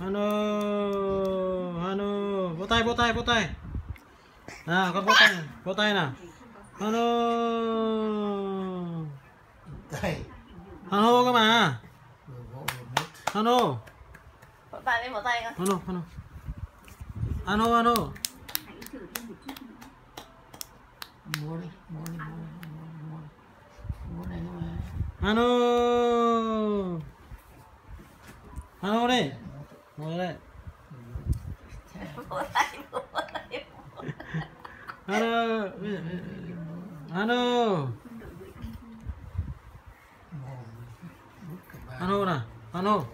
Hano, Hano, vỗ tay, vỗ tay, vỗ tay. À, con vỗ tay nào. Hano, Hano cơ mà. Hano, vỗ tay đi, vỗ tay con. Hano, Hano, Hano, Hano. Mua đi, Hano, Hano đi, ngồi đây. Vỗ tay, vỗ tay. Hano, Hano, Hano nào, Hano.